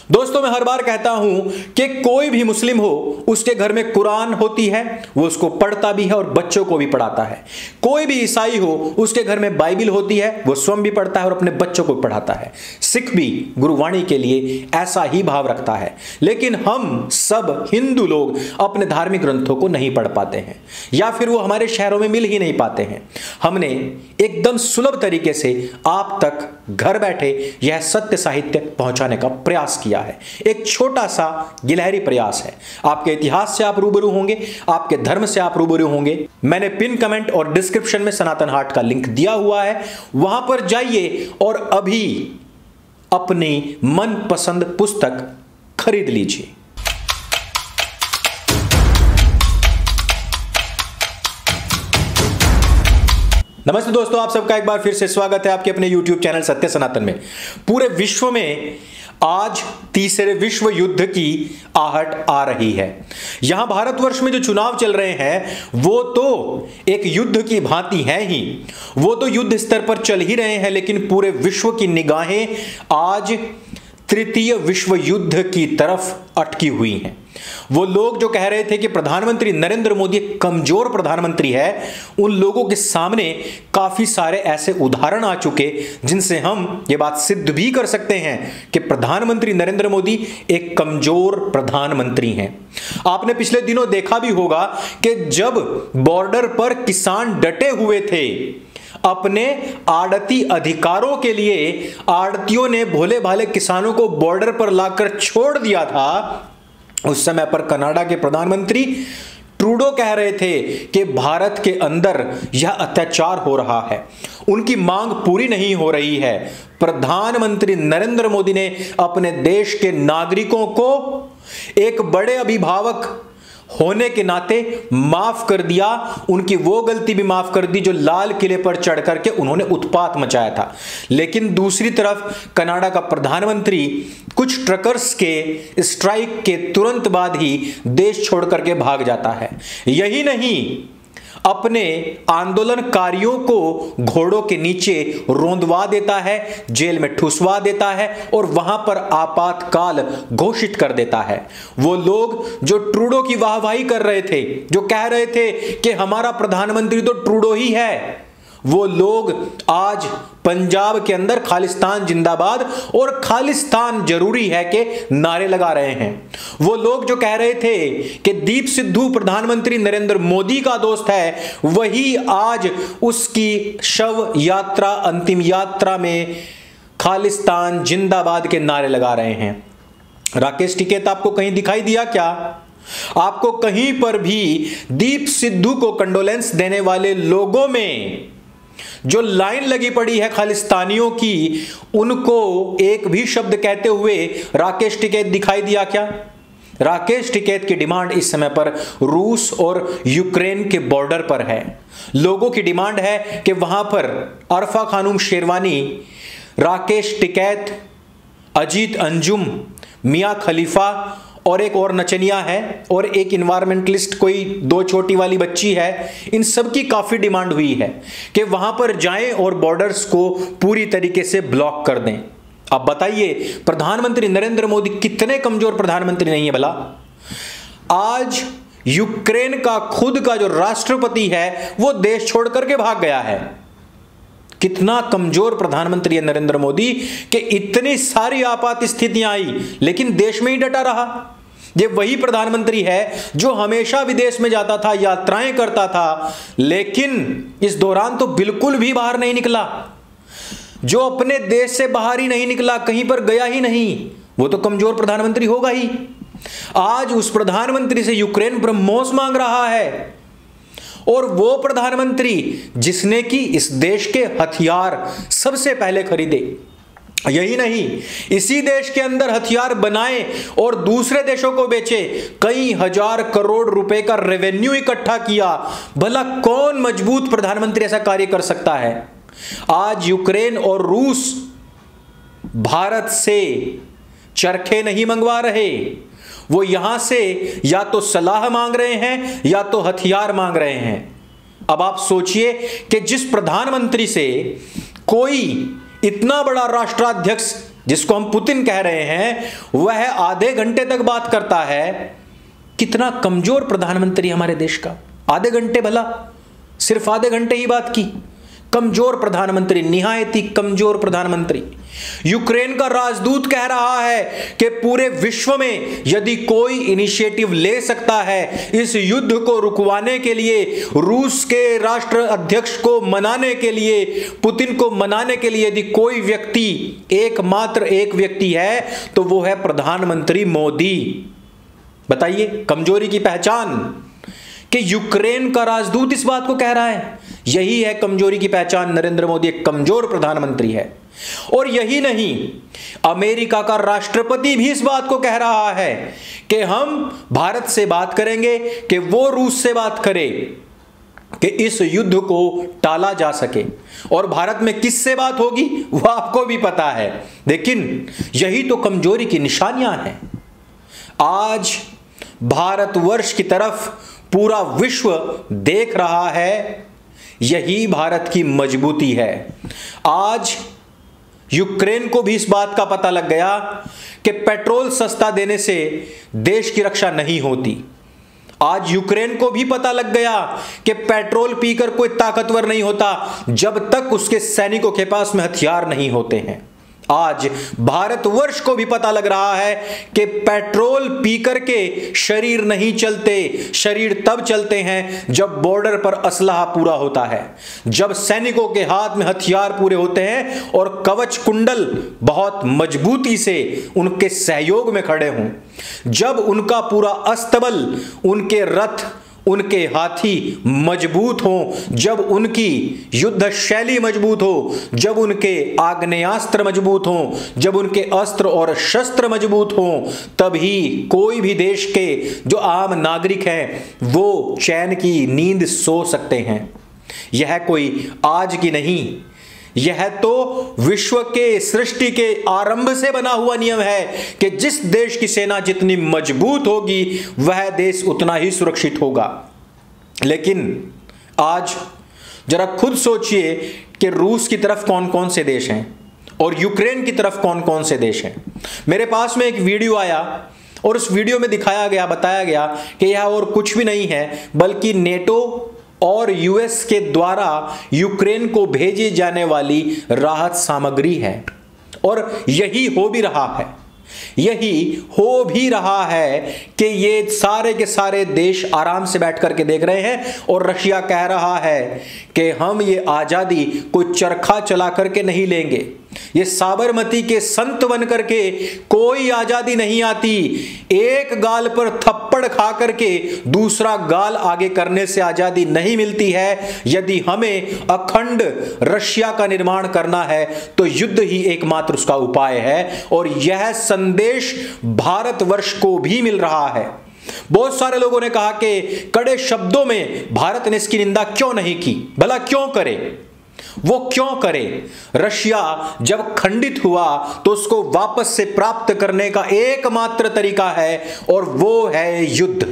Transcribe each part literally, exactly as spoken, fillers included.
दोस्तों, मैं हर बार कहता हूं कि कोई भी मुस्लिम हो उसके घर में कुरान होती है, वो उसको पढ़ता भी है और बच्चों को भी पढ़ाता है। कोई भी ईसाई हो उसके घर में बाइबिल होती है, वो स्वयं भी पढ़ता है और अपने बच्चों को भी पढ़ाता है। सिख भी गुरुवाणी के लिए ऐसा ही भाव रखता है। लेकिन हम सब हिंदू लोग अपने धार्मिक ग्रंथों को नहीं पढ़ पाते हैं या फिर वो हमारे शहरों में मिल ही नहीं पाते हैं। हमने एकदम सुलभ तरीके से आप तक घर बैठे यह सत्य साहित्य पहुंचाने का प्रयास किया है। एक छोटा सा गिलहरी प्रयास है। आपके इतिहास से आप रूबरू होंगे, आपके धर्म से आप रूबरू होंगे। मैंने पिन कमेंट और डिस्क्रिप्शन में सनातन हाट का लिंक दिया हुआ है, वहां पर जाइए और अभी अपनी मनपसंद पुस्तक खरीद लीजिए। नमस्ते दोस्तों, आप सबका एक बार फिर से स्वागत है आपके अपने YouTube चैनल सत्य सनातन में। पूरे विश्व में आज तीसरे विश्व युद्ध की आहट आ रही है। यहां भारतवर्ष में जो चुनाव चल रहे हैं वो तो एक युद्ध की भांति है ही, वो तो युद्ध स्तर पर चल ही रहे हैं, लेकिन पूरे विश्व की निगाहें आज तृतीय विश्व युद्ध की तरफ अटकी हुई हैं। वो लोग जो कह रहे थे कि प्रधानमंत्री नरेंद्र मोदी एक कमजोर प्रधानमंत्री है, उन लोगों के सामने काफी सारे ऐसे उदाहरण आ चुके जिनसे हम ये बात सिद्ध भी कर सकते हैं कि प्रधानमंत्री नरेंद्र मोदी एक कमजोर प्रधानमंत्री हैं। आपने पिछले दिनों देखा भी होगा कि जब बॉर्डर पर किसान डटे हुए थे अपने आड़ती अधिकारों के लिए, आड़तियों ने भोले भाले किसानों को बॉर्डर पर लाकर छोड़ दिया था, उस समय पर कनाडा के प्रधानमंत्री ट्रूडो कह रहे थे कि भारत के अंदर यह अत्याचार हो रहा है, उनकी मांग पूरी नहीं हो रही है। प्रधानमंत्री नरेंद्र मोदी ने अपने देश के नागरिकों को एक बड़े अभिभावक होने के नाते माफ कर दिया, उनकी वो गलती भी माफ कर दी जो लाल किले पर चढ़ करके उन्होंने उत्पात मचाया था। लेकिन दूसरी तरफ कनाडा का प्रधानमंत्री कुछ ट्रकर्स के स्ट्राइक के तुरंत बाद ही देश छोड़ करके भाग जाता है। यही नहीं, अपने आंदोलनकारियों को घोड़ों के नीचे रोंदवा देता है, जेल में ठुसवा देता है और वहां पर आपातकाल घोषित कर देता है। वो लोग जो ट्रूडो की वाहवाही कर रहे थे, जो कह रहे थे कि हमारा प्रधानमंत्री तो ट्रूडो ही है, वो लोग आज पंजाब के अंदर खालिस्तान जिंदाबाद और खालिस्तान जरूरी है के नारे लगा रहे हैं। वो लोग जो कह रहे थे कि दीप सिद्धू प्रधानमंत्री नरेंद्र मोदी का दोस्त है, वही आज उसकी शव यात्रा, अंतिम यात्रा में खालिस्तान जिंदाबाद के नारे लगा रहे हैं। राकेश टिकैत आपको कहीं दिखाई दिया क्या? आपको कहीं पर भी दीप सिद्धू को कंडोलेंस देने वाले लोगों में जो लाइन लगी पड़ी है खालिस्तानियों की, उनको एक भी शब्द कहते हुए राकेश टिकैत दिखाई दिया क्या? राकेश टिकैत की डिमांड इस समय पर रूस और यूक्रेन के बॉर्डर पर है। लोगों की डिमांड है कि वहां पर अरफा खानूम शेरवानी, राकेश टिकैत, अजीत अंजुम, मियां खलीफा और एक और नचनिया है और एक इन्वायरमेंटलिस्ट कोई दो छोटी वाली बच्ची है, इन सब की काफी डिमांड हुई है कि वहां पर जाएं और बॉर्डर्स को पूरी तरीके से ब्लॉक कर दें। अब बताइए, प्रधानमंत्री नरेंद्र मोदी कितने कमजोर प्रधानमंत्री नहीं है भला? आज यूक्रेन का खुद का जो राष्ट्रपति है वो देश छोड़ करके भाग गया है। कितना कमजोर प्रधानमंत्री है नरेंद्र मोदी कि इतनी सारी आपात स्थितियां आई लेकिन देश में ही डटा रहा। ये वही प्रधानमंत्री है जो हमेशा विदेश में जाता था, यात्राएं करता था, लेकिन इस दौरान तो बिल्कुल भी बाहर नहीं निकला, जो अपने देश से बाहर ही नहीं निकला, कहीं पर गया ही नहीं, वो तो कमजोर प्रधानमंत्री होगा ही। आज उस प्रधानमंत्री से यूक्रेन ब्रह्मोस मांग रहा है, और वो प्रधानमंत्री जिसने कि इस देश के हथियार सबसे पहले खरीदे। यही नहीं, इसी देश के अंदर हथियार बनाए और दूसरे देशों को बेचे, कई हजार करोड़ रुपए का रेवेन्यू इकट्ठा किया। भला कौन मजबूत प्रधानमंत्री ऐसा कार्य कर सकता है? आज यूक्रेन और रूस भारत से चरखे नहीं मंगवा रहे, वो यहां से या तो सलाह मांग रहे हैं या तो हथियार मांग रहे हैं। अब आप सोचिए कि जिस प्रधानमंत्री से कोई इतना बड़ा राष्ट्राध्यक्ष जिसको हम पुतिन कह रहे हैं, वह आधे घंटे तक बात करता है। कितना कमजोर प्रधानमंत्री हमारे देश का, आधे घंटे, भला सिर्फ आधे घंटे ही बात की। कमजोर प्रधानमंत्री, निहायत ही कमजोर प्रधानमंत्री। यूक्रेन का राजदूत कह रहा है कि पूरे विश्व में यदि कोई इनिशिएटिव ले सकता है इस युद्ध को रुकवाने के लिए, रूस के राष्ट्र अध्यक्ष को मनाने के लिए, पुतिन को मनाने के लिए, यदि कोई व्यक्ति, एकमात्र एक व्यक्ति है तो वो है प्रधानमंत्री मोदी। बताइए, कमजोरी की पहचान कि यूक्रेन का राजदूत इस बात को कह रहा है, यही है कमजोरी की पहचान। नरेंद्र मोदी एक कमजोर प्रधानमंत्री है। और यही नहीं, अमेरिका का राष्ट्रपति भी इस बात को कह रहा है कि हम भारत से बात करेंगे कि वो रूस से बात करे कि इस युद्ध को टाला जा सके। और भारत में किससे बात होगी वो आपको भी पता है। लेकिन यही तो कमजोरी की निशानियां हैं। आज भारतवर्ष की तरफ पूरा विश्व देख रहा है, यही भारत की मजबूती है। आज यूक्रेन को भी इस बात का पता लग गया कि पेट्रोल सस्ता देने से देश की रक्षा नहीं होती। आज यूक्रेन को भी पता लग गया कि पेट्रोल पीकर कोई ताकतवर नहीं होता जब तक उसके सैनिकों के पास में हथियार नहीं होते हैं। आज भारतवर्ष को भी पता लग रहा है कि पेट्रोल पीकर के शरीर नहीं चलते, शरीर तब चलते हैं जब बॉर्डर पर असलहा पूरा होता है, जब सैनिकों के हाथ में हथियार पूरे होते हैं और कवच कुंडल बहुत मजबूती से उनके सहयोग में खड़े हों, जब उनका पूरा अस्तबल, उनके रथ, उनके हाथी मजबूत हों, जब उनकी युद्ध शैली मजबूत हो, जब उनके आग्नेयास्त्र मजबूत हों, जब उनके अस्त्र और शस्त्र मजबूत हों, तभी कोई भी देश के जो आम नागरिक हैं वो चैन की नींद सो सकते हैं। यह कोई आज की नहीं, यह तो विश्व के, सृष्टि के आरंभ से बना हुआ नियम है कि जिस देश की सेना जितनी मजबूत होगी वह देश उतना ही सुरक्षित होगा। लेकिन आज जरा खुद सोचिए कि रूस की तरफ कौन कौन से देश हैं और यूक्रेन की तरफ कौन कौन से देश हैं। मेरे पास में एक वीडियो आया और उस वीडियो में दिखाया गया, बताया गया कि यह और कुछ भी नहीं है बल्कि नेटो और यूएस के द्वारा यूक्रेन को भेजी जाने वाली राहत सामग्री है। और यही हो भी रहा है, यही हो भी रहा है कि ये सारे के सारे देश आराम से बैठ करके देख रहे हैं और रशिया कह रहा है कि हम ये आज़ादी कोई चरखा चला करके नहीं लेंगे, ये साबरमती के संत बन करके कोई आज़ादी नहीं आती। एक गाल पर थप्पड़ खा करके दूसरा गाल आगे करने से आज़ादी नहीं मिलती है। यदि हमें अखंड रशिया का निर्माण करना है तो युद्ध ही एकमात्र उसका उपाय है। और यह संदेश भारतवर्ष को भी मिल रहा है। बहुत सारे लोगों ने कहा कि कड़े शब्दों में भारत ने इसकी निंदा क्यों नहीं की। भला क्यों करे, वो क्यों करे? रशिया जब खंडित हुआ तो उसको वापस से प्राप्त करने का एकमात्र तरीका है और वो है युद्ध।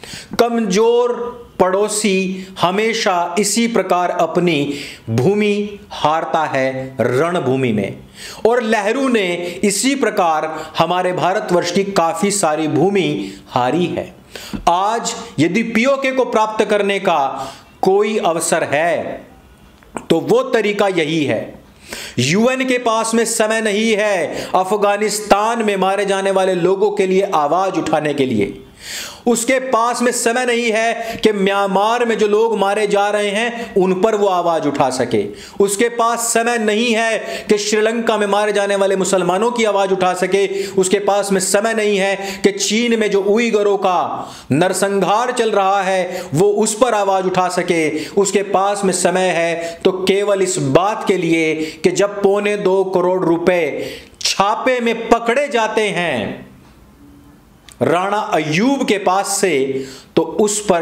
कमजोर पड़ोसी हमेशा इसी प्रकार अपनी भूमि हारता है रणभूमि में, और नेहरू ने इसी प्रकार हमारे भारतवर्ष की काफी सारी भूमि हारी है। आज यदि पीओके को प्राप्त करने का कोई अवसर है तो वो तरीका यही है। यूएन के पास में समय नहीं है अफगानिस्तान में मारे जाने वाले लोगों के लिए आवाज उठाने के लिए। उसके पास में समय नहीं है कि म्यांमार में जो लोग मारे जा रहे हैं उन पर वो आवाज उठा सके। उसके पास समय नहीं है कि श्रीलंका में मारे जाने वाले मुसलमानों की आवाज उठा सके। उसके पास में समय नहीं है कि चीन में जो उइगरों का नरसंहार चल रहा है वो उस पर आवाज उठा सके। उसके पास में समय है तो केवल इस बात के लिए कि जब पौने दो करोड़ रुपए छापे में पकड़े जाते हैं राणा अय्यूब के पास से, तो उस पर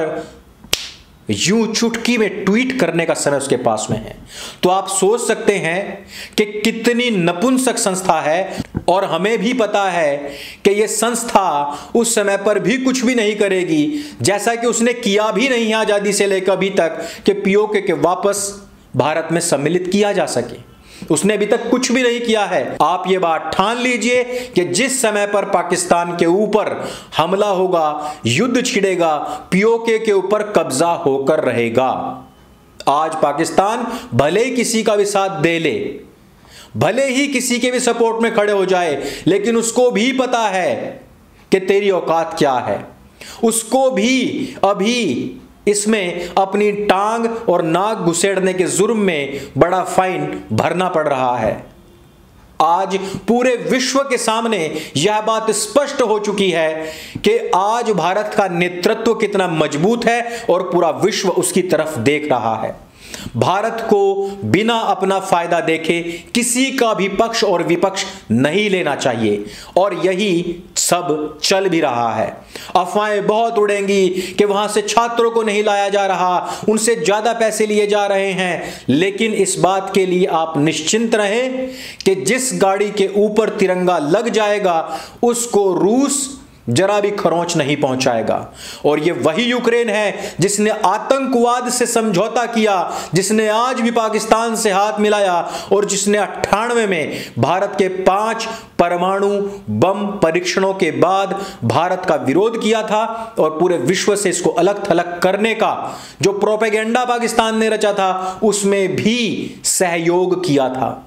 यूं चुटकी में ट्वीट करने का समय उसके पास में है। तो आप सोच सकते हैं कि कितनी नपुंसक संस्था है। और हमें भी पता है कि यह संस्था उस समय पर भी कुछ भी नहीं करेगी, जैसा कि उसने किया भी नहीं आजादी से लेकर अभी तक कि पीओके के वापस भारत में सम्मिलित किया जा सके। उसने अभी तक कुछ भी नहीं किया है। आप ये बात ठान लीजिए कि जिस समय पर पाकिस्तान के ऊपर हमला होगा, युद्ध छिड़ेगा, पीओके के ऊपर कब्जा होकर रहेगा। आज पाकिस्तान भले ही किसी का भी साथ दे ले, भले ही किसी के भी सपोर्ट में खड़े हो जाए, लेकिन उसको भी पता है कि तेरी औकात क्या है। उसको भी अभी इसमें अपनी टांग और नाक घुसेड़ने के जुर्म में बड़ा फाइन भरना पड़ रहा है। आज पूरे विश्व के सामने यह बात स्पष्ट हो चुकी है कि आज भारत का नेतृत्व कितना मजबूत है और पूरा विश्व उसकी तरफ देख रहा है। भारत को बिना अपना फायदा देखे किसी का भी पक्ष और विपक्ष नहीं लेना चाहिए, और यही सब चल भी रहा है। अफवाहें बहुत उड़ेंगी कि वहां से छात्रों को नहीं लाया जा रहा, उनसे ज्यादा पैसे लिए जा रहे हैं, लेकिन इस बात के लिए आप निश्चिंत रहें कि जिस गाड़ी के ऊपर तिरंगा लग जाएगा उसको रूस जरा भी खरोंच नहीं पहुंचाएगा। और ये वही यूक्रेन है जिसने आतंकवाद से समझौता किया, जिसने आज भी पाकिस्तान से हाथ मिलाया, और जिसने अट्ठानवे में भारत के पांच परमाणु बम परीक्षणों के बाद भारत का विरोध किया था और पूरे विश्व से इसको अलग थलग करने का जो प्रोपेगेंडा पाकिस्तान ने रचा था उसमें भी सहयोग किया था।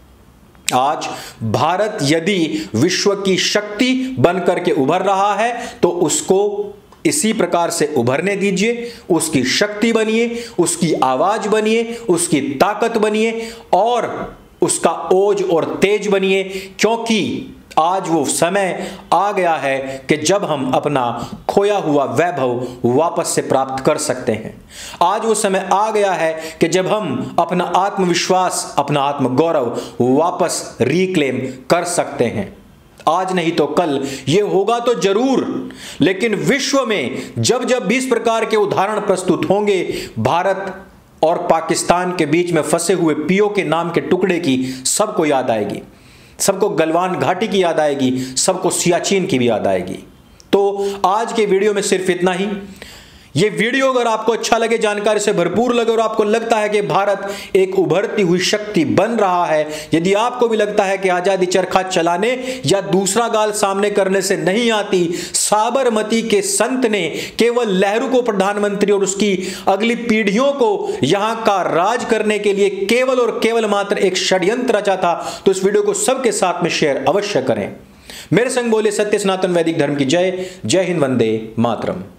आज भारत यदि विश्व की शक्ति बनकर के उभर रहा है तो उसको इसी प्रकार से उभरने दीजिए, उसकी शक्ति बनिए, उसकी आवाज बनिए, उसकी ताकत बनिए और उसका ओज और तेज बनिए, क्योंकि आज वो समय आ गया है कि जब हम अपना खोया हुआ वैभव वापस से प्राप्त कर सकते हैं। आज वो समय आ गया है कि जब हम अपना आत्मविश्वास, अपना आत्मगौरव वापस रिक्लेम कर सकते हैं। आज नहीं तो कल ये होगा तो जरूर, लेकिन विश्व में जब जब भी इस प्रकार के उदाहरण प्रस्तुत होंगे, भारत और पाकिस्तान के बीच में फंसे हुए पीओ के नाम के टुकड़े की सबको याद आएगी, सबको गलवान घाटी की याद आएगी, सबको सियाचिन की भी याद आएगी। तो आज के वीडियो में सिर्फ इतना ही। ये वीडियो अगर आपको अच्छा लगे, जानकारी से भरपूर लगे और आपको लगता है कि भारत एक उभरती हुई शक्ति बन रहा है, यदि आपको भी लगता है कि आजादी चरखा चलाने या दूसरा गाल सामने करने से नहीं आती, साबरमती के संत ने केवल नेहरू को प्रधानमंत्री और उसकी अगली पीढ़ियों को यहां का राज करने के लिए केवल और केवल मात्र एक षड्यंत्र रचा था, तो इस वीडियो को सबके साथ में शेयर अवश्य करें। मेरे संग बोले सत्य सनातन वैदिक धर्म की जय। जय हिंद, वंदे मातरम।